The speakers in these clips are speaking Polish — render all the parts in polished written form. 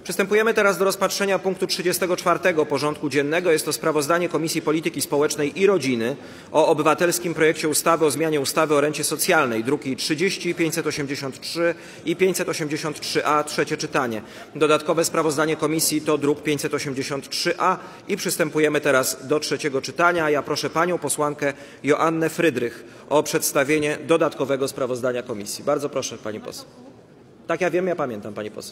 Przystępujemy teraz do rozpatrzenia punktu 34. porządku dziennego. Jest to sprawozdanie Komisji Polityki Społecznej i Rodziny o obywatelskim projekcie ustawy o zmianie ustawy o rencie socjalnej, druki 30, 583 i 583-a, trzecie czytanie. Dodatkowe sprawozdanie komisji to druk 583-a i przystępujemy teraz do trzeciego czytania. Ja proszę panią posłankę Joannę Frydrych o przedstawienie dodatkowego sprawozdania komisji. Bardzo proszę, pani poseł. Tak, ja wiem, ja pamiętam, pani poseł.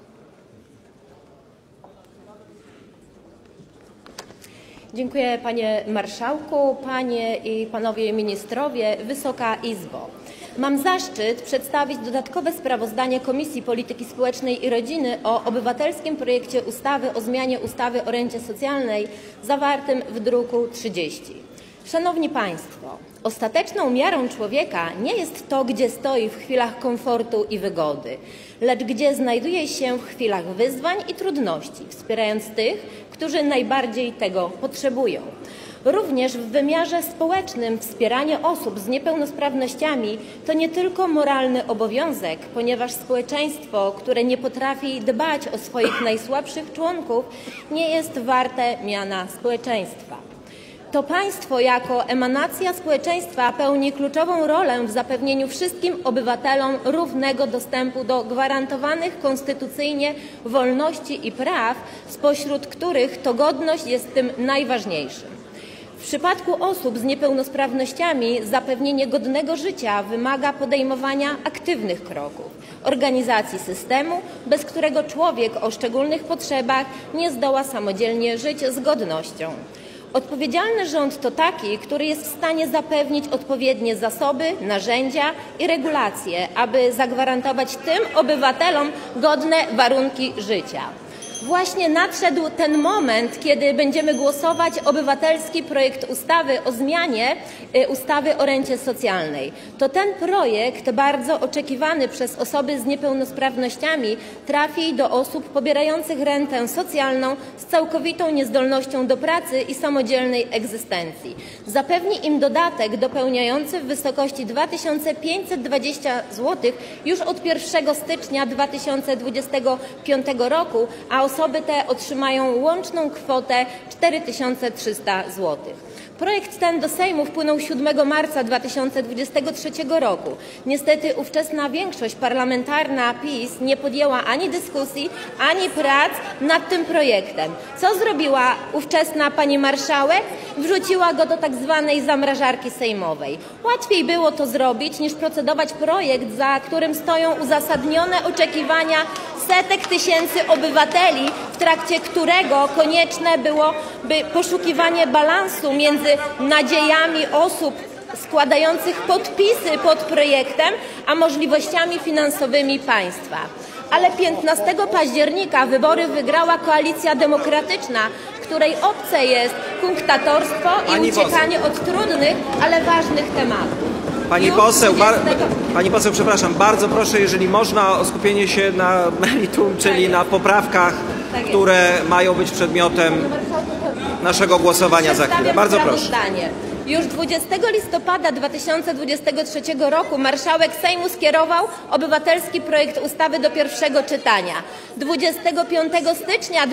Dziękuję, panie marszałku, panie i panowie ministrowie, Wysoka Izbo. Mam zaszczyt przedstawić dodatkowe sprawozdanie Komisji Polityki Społecznej i Rodziny o obywatelskim projekcie ustawy o zmianie ustawy o rencie socjalnej zawartym w druku 30. Szanowni Państwo, ostateczną miarą człowieka nie jest to, gdzie stoi w chwilach komfortu i wygody, lecz gdzie znajduje się w chwilach wyzwań i trudności, wspierając tych, którzy najbardziej tego potrzebują. Również w wymiarze społecznym wspieranie osób z niepełnosprawnościami to nie tylko moralny obowiązek, ponieważ społeczeństwo, które nie potrafi dbać o swoich najsłabszych członków, nie jest warte miana społeczeństwa. To państwo jako emanacja społeczeństwa pełni kluczową rolę w zapewnieniu wszystkim obywatelom równego dostępu do gwarantowanych konstytucyjnie wolności i praw, spośród których to godność jest tym najważniejszym. W przypadku osób z niepełnosprawnościami zapewnienie godnego życia wymaga podejmowania aktywnych kroków, organizacji systemu, bez którego człowiek o szczególnych potrzebach nie zdoła samodzielnie żyć z godnością. Odpowiedzialny rząd to taki, który jest w stanie zapewnić odpowiednie zasoby, narzędzia i regulacje, aby zagwarantować tym obywatelom godne warunki życia. Właśnie nadszedł ten moment, kiedy będziemy głosować obywatelski projekt ustawy o zmianie ustawy o rencie socjalnej. To ten projekt, bardzo oczekiwany przez osoby z niepełnosprawnościami, trafi do osób pobierających rentę socjalną z całkowitą niezdolnością do pracy i samodzielnej egzystencji. Zapewni im dodatek dopełniający w wysokości 2520 zł już od 1 stycznia 2025 roku, a osoby te otrzymają łączną kwotę 4300 zł. Projekt ten do Sejmu wpłynął 7 marca 2023 roku. Niestety ówczesna większość parlamentarna PiS nie podjęła ani dyskusji, ani prac nad tym projektem. Co zrobiła ówczesna pani marszałek? Wrzuciła go do tak zwanej zamrażarki sejmowej. Łatwiej było to zrobić, niż procedować projekt, za którym stoją uzasadnione oczekiwania setek tysięcy obywateli, w trakcie którego konieczne byłoby poszukiwanie balansu między nadziejami osób składających podpisy pod projektem, a możliwościami finansowymi państwa. Ale 15 października wybory wygrała Koalicja Demokratyczna, której obce jest kunktatorstwo i uciekanie od trudnych, ale ważnych tematów. Pani poseł, przepraszam, bardzo proszę, jeżeli można, o skupienie się na meritum, czyli na poprawkach, które mają być przedmiotem naszego głosowania za chwilę. Bardzo proszę. Już 20 listopada 2023 roku marszałek Sejmu skierował obywatelski projekt ustawy do pierwszego czytania. 25 stycznia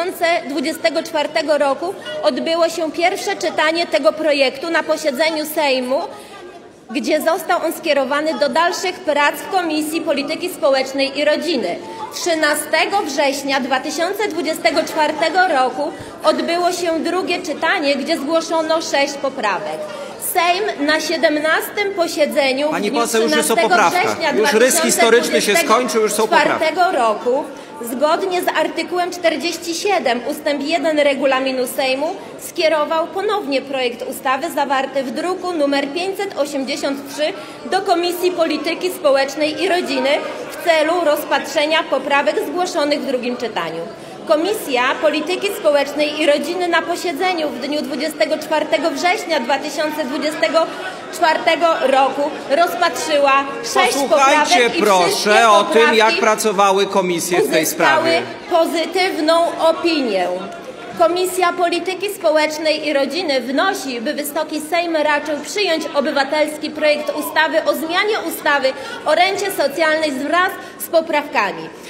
2024 roku odbyło się pierwsze czytanie tego projektu na posiedzeniu Sejmu, gdzie został on skierowany do dalszych prac w Komisji Polityki Społecznej i Rodziny. 13 września 2024 roku odbyło się drugie czytanie, gdzie zgłoszono 6 poprawek. Sejm na 17 posiedzeniu Pani poseł, już jest o poprawkach. Już rys historyczny się skończył, już są poprawki. roku zgodnie z artykułem 47 ustęp 1 regulaminu Sejmu skierował ponownie projekt ustawy zawarty w druku nr 583 do Komisji Polityki Społecznej i Rodziny w celu rozpatrzenia poprawek zgłoszonych w drugim czytaniu. Komisja Polityki Społecznej i Rodziny na posiedzeniu w dniu 24 września 2024 roku rozpatrzyła 6 poprawek i proszę o tym, jak pracowały komisje w tej sprawie. Pozytywną opinię. Komisja Polityki Społecznej i Rodziny wnosi, by Wysoki Sejm raczył przyjąć obywatelski projekt ustawy o zmianie ustawy o rencie socjalnej wraz z poprawkami.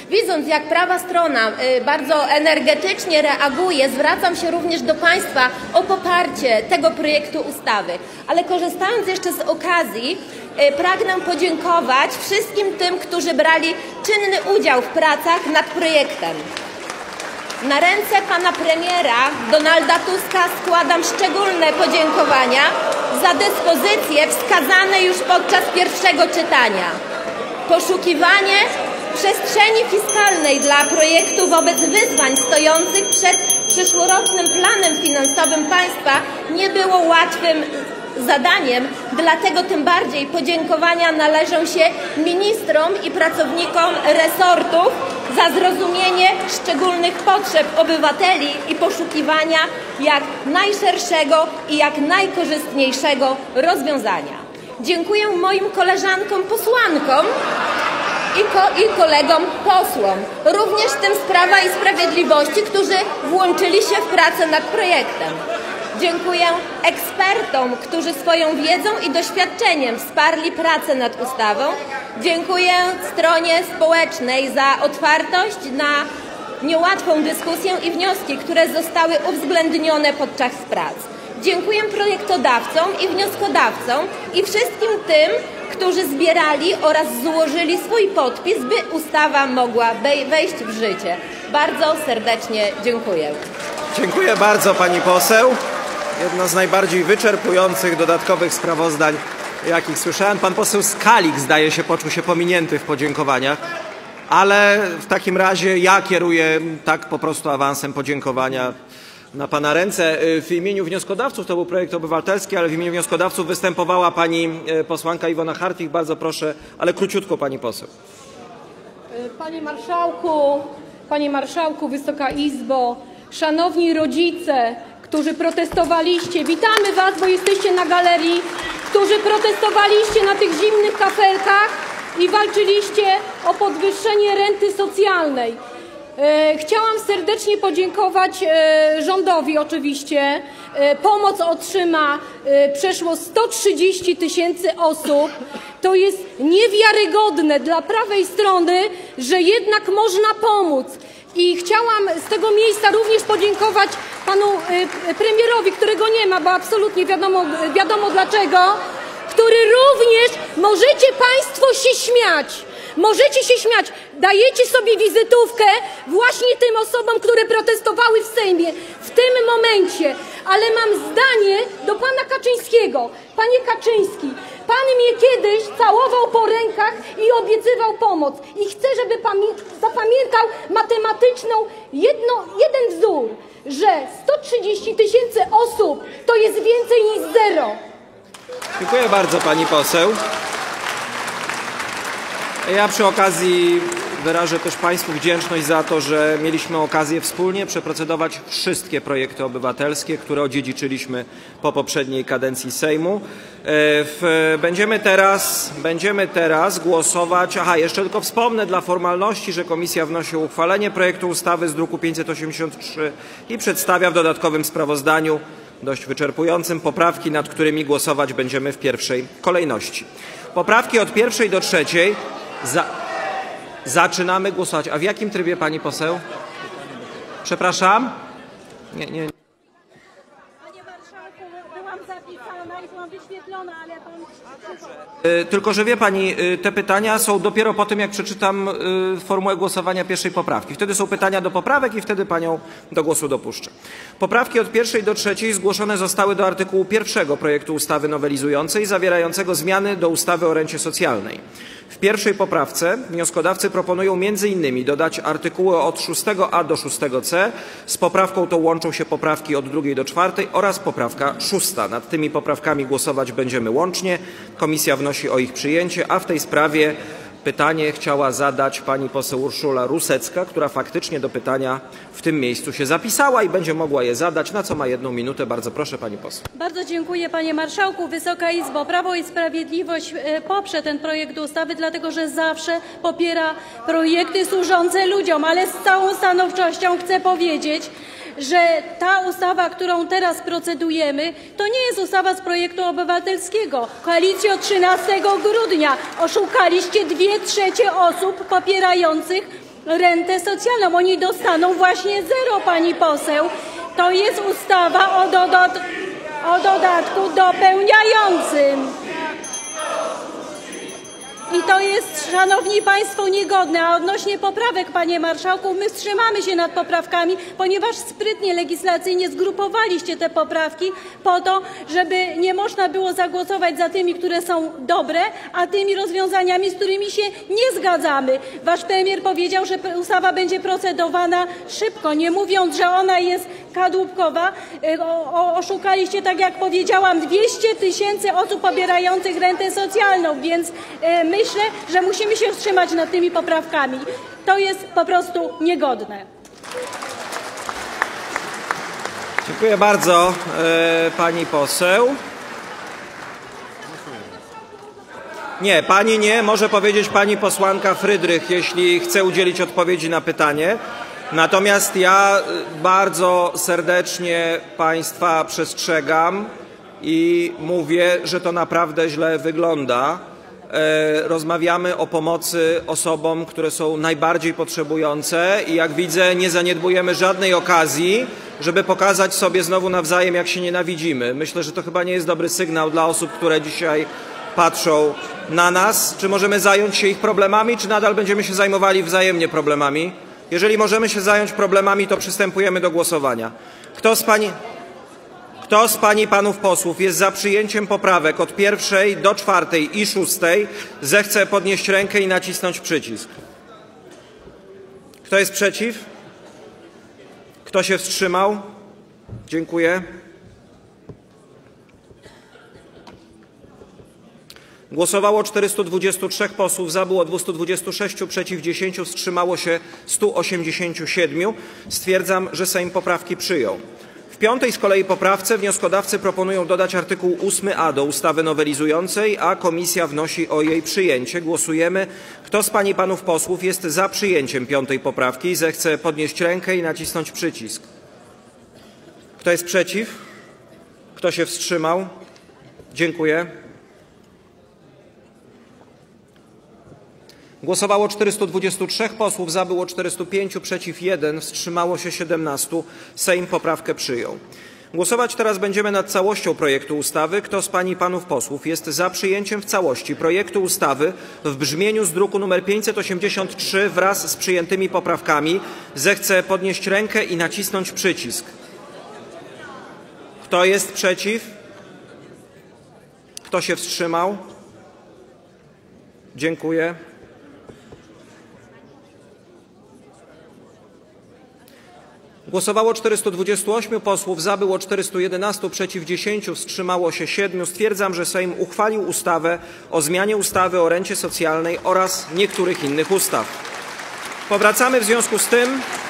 Widząc, jak prawa strona bardzo energetycznie reaguje, zwracam się również do Państwa o poparcie tego projektu ustawy. Ale korzystając jeszcze z okazji, pragnę podziękować wszystkim tym, którzy brali czynny udział w pracach nad projektem. Na ręce pana premiera Donalda Tuska składam szczególne podziękowania za dyspozycje wskazane już podczas pierwszego czytania. Poszukiwanie przestrzeni fiskalnej dla projektu wobec wyzwań stojących przed przyszłorocznym planem finansowym państwa nie było łatwym zadaniem, dlatego tym bardziej podziękowania należą się ministrom i pracownikom resortów za zrozumienie szczególnych potrzeb obywateli i poszukiwania jak najszerszego i jak najkorzystniejszego rozwiązania. Dziękuję moim koleżankom posłankom i kolegom posłom, również tym z Prawa i Sprawiedliwości, którzy włączyli się w pracę nad projektem. Dziękuję ekspertom, którzy swoją wiedzą i doświadczeniem wsparli pracę nad ustawą. Dziękuję stronie społecznej za otwartość na niełatwą dyskusję i wnioski, które zostały uwzględnione podczas prac. Dziękuję projektodawcom i wnioskodawcom i wszystkim tym, którzy zbierali oraz złożyli swój podpis, by ustawa mogła wejść w życie. Bardzo serdecznie dziękuję. Dziękuję bardzo pani poseł. Jedno z najbardziej wyczerpujących dodatkowych sprawozdań, jakich słyszałem. Pan poseł Skalik, zdaje się, poczuł się pominięty w podziękowaniach, ale w takim razie ja kieruję tak po prostu awansem podziękowania na pana ręce. W imieniu wnioskodawców, to był projekt obywatelski, ale w imieniu wnioskodawców występowała pani posłanka Iwona Hartwich. Bardzo proszę, ale króciutko pani poseł. Panie Marszałku, Wysoka Izbo, szanowni rodzice, którzy protestowaliście, witamy Was, bo jesteście na galerii, którzy protestowaliście na tych zimnych kafelkach i walczyliście o podwyższenie renty socjalnej. Chciałam serdecznie podziękować rządowi oczywiście. Pomoc otrzyma przeszło 130 000 osób. To jest niewiarygodne dla prawej strony, że jednak można pomóc. I chciałam z tego miejsca również podziękować panu premierowi, którego nie ma, bo absolutnie wiadomo dlaczego, który również możecie państwo się śmiać. Możecie się śmiać. Dajecie sobie wizytówkę właśnie tym osobom, które protestowały w Sejmie w tym momencie. Ale mam zdanie do pana Kaczyńskiego. Panie Kaczyński, pan mnie kiedyś całował po rękach i obiecywał pomoc. I chcę, żeby pan zapamiętał matematyczną jeden wzór, że 130 000 osób to jest więcej niż zero. Dziękuję bardzo pani poseł. Ja przy okazji wyrażę też państwu wdzięczność za to, że mieliśmy okazję wspólnie przeprocedować wszystkie projekty obywatelskie, które odziedziczyliśmy po poprzedniej kadencji Sejmu. Będziemy teraz głosować. Jeszcze tylko wspomnę dla formalności, że komisja wnosi o uchwalenie projektu ustawy z druku 583 i przedstawia w dodatkowym sprawozdaniu dość wyczerpującym poprawki, nad którymi głosować będziemy w pierwszej kolejności. Poprawki od 1. do 3. Zaczynamy głosować. A w jakim trybie pani poseł? Przepraszam? Nie. Panie marszałku, byłam zapisana i byłam wyświetlona, ale pan... Tylko że wie pani, te pytania są dopiero po tym, jak przeczytam formułę głosowania pierwszej poprawki. Wtedy są pytania do poprawek i wtedy panią do głosu dopuszczę. Poprawki od 1. do 3. zgłoszone zostały do artykułu 1 projektu ustawy nowelizującej zawierającego zmiany do ustawy o rencie socjalnej. W pierwszej poprawce wnioskodawcy proponują m.in. dodać artykuły od 6a do 6c. Z poprawką tą łączą się poprawki od 2. do 4. oraz poprawka 6. Nad tymi poprawkami głosować będziemy łącznie. Komisja wnosi o ich przyjęcie, a w tej sprawie pytanie chciała zadać pani poseł Urszula Rusecka, która faktycznie do pytania w tym miejscu się zapisała i będzie mogła je zadać, na co ma 1 minutę. Bardzo proszę pani poseł. Bardzo dziękuję panie marszałku. Wysoka Izbo, Prawo i Sprawiedliwość poprze ten projekt ustawy, dlatego że zawsze popiera projekty służące ludziom, ale z całą stanowczością chcę powiedzieć, że ta ustawa, którą teraz procedujemy, to nie jest ustawa z projektu obywatelskiego. Koalicjo, 13 grudnia oszukaliście 2/3 osób popierających rentę socjalną. Oni dostaną właśnie zero, pani poseł. To jest ustawa o dodatku dopełniającym. I to jest, szanowni państwo, niegodne. A odnośnie poprawek, panie marszałku, my wstrzymamy się nad poprawkami, ponieważ sprytnie legislacyjnie zgrupowaliście te poprawki po to, żeby nie można było zagłosować za tymi, które są dobre, a tymi rozwiązaniami, z którymi się nie zgadzamy. Wasz premier powiedział, że ustawa będzie procedowana szybko, nie mówiąc, że ona jest kadłubkowa. Oszukaliście, tak jak powiedziałam, 200 000 osób pobierających rentę socjalną, więc myślę, że musimy się wstrzymać nad tymi poprawkami. To jest po prostu niegodne. Dziękuję bardzo, pani poseł. Nie, pani nie. Może powiedzieć pani posłanka Frydrych, jeśli chce udzielić odpowiedzi na pytanie. Natomiast ja bardzo serdecznie państwa przestrzegam i mówię, że to naprawdę źle wygląda. Rozmawiamy o pomocy osobom, które są najbardziej potrzebujące i jak widzę, nie zaniedbujemy żadnej okazji, żeby pokazać sobie znowu nawzajem, jak się nienawidzimy. Myślę, że to chyba nie jest dobry sygnał dla osób, które dzisiaj patrzą na nas. Czy możemy zająć się ich problemami, czy nadal będziemy się zajmowali wzajemnie problemami? Jeżeli możemy się zająć problemami, to przystępujemy do głosowania. Kto z pań i panów posłów jest za przyjęciem poprawek od 1. do 4. i 6, zechce podnieść rękę i nacisnąć przycisk. Kto jest przeciw? Kto się wstrzymał? Dziękuję. Głosowało 423 posłów, za było 226, przeciw 10, wstrzymało się 187. Stwierdzam, że Sejm poprawki przyjął. W 5. z kolei poprawce wnioskodawcy proponują dodać artykuł 8a do ustawy nowelizującej, a komisja wnosi o jej przyjęcie. Głosujemy. Kto z pań i panów posłów jest za przyjęciem 5. poprawki, zechce podnieść rękę i nacisnąć przycisk. Kto jest przeciw? Kto się wstrzymał? Dziękuję. Głosowało 423 posłów, za było 405, przeciw 1, wstrzymało się 17. Sejm poprawkę przyjął. Głosować teraz będziemy nad całością projektu ustawy. Kto z pań i panów posłów jest za przyjęciem w całości projektu ustawy w brzmieniu z druku nr 583 wraz z przyjętymi poprawkami, zechce podnieść rękę i nacisnąć przycisk. Kto jest przeciw? Kto się wstrzymał? Dziękuję. Głosowało 428 posłów, za było 411, przeciw 10, wstrzymało się 7. Stwierdzam, że Sejm uchwalił ustawę o zmianie ustawy o rencie socjalnej oraz niektórych innych ustaw. Powracamy w związku z tym